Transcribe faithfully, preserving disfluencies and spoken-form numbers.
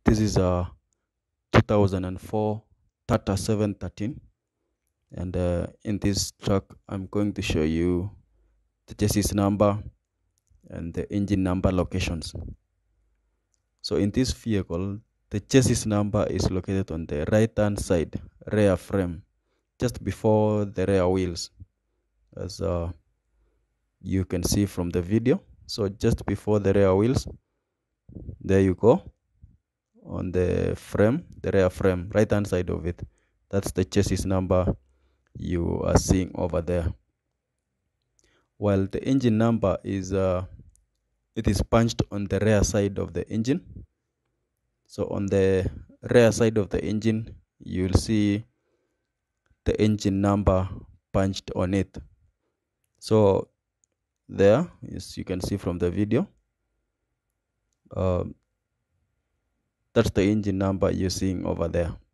this is a two thousand four Tata seven thirteen, and uh, in this truck I'm going to show you the chassis number and the engine number locations. So in this vehicle, the chassis number is located on the right hand side rear frame, just before the rear wheels, as uh, you can see from the video. So just before the rear wheels, there you go, on the frame, the rear frame, right hand side of it. That's the chassis number you are seeing over there. While the engine number is uh, it is punched on the rear side of the engine. So on the rear side of the engine, you'll see the engine number punched on it. So there, as you can see from the video, uh, that's the engine number you're seeing over there.